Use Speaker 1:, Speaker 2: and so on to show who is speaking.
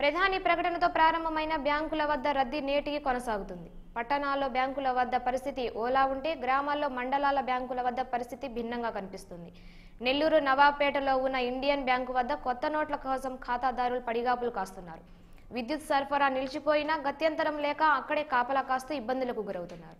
Speaker 1: ప్రధాని ప్రకటనతో ప్రారంభమైన బ్యాంకుల వద్ద రద్దీ నేటికి కొనసాగుతుంది. పట్టణాల్లో బ్యాంకుల వద్ద పరిస్థితి ఓలా ఉంటే గ్రామాల్లో మండలాల బ్యాంకుల వద్ద పరిస్థితి భిన్నంగా కనిపిస్తుంది. నెల్లూరు నవాబ్పేటలో ఉన్న ఇండియన్ బ్యాంకు వద్ద కొత్త నోట్ల కోసం ఖాతాదారులు పడిగాపులు కాస్తున్నారు. విద్యుత్ సరఫరా నిలిచిపోయినా గత్యంతరం లేక అక్కడే కాపలా కాస్తూ ఇబ్బందులకు గురవుతున్నారు.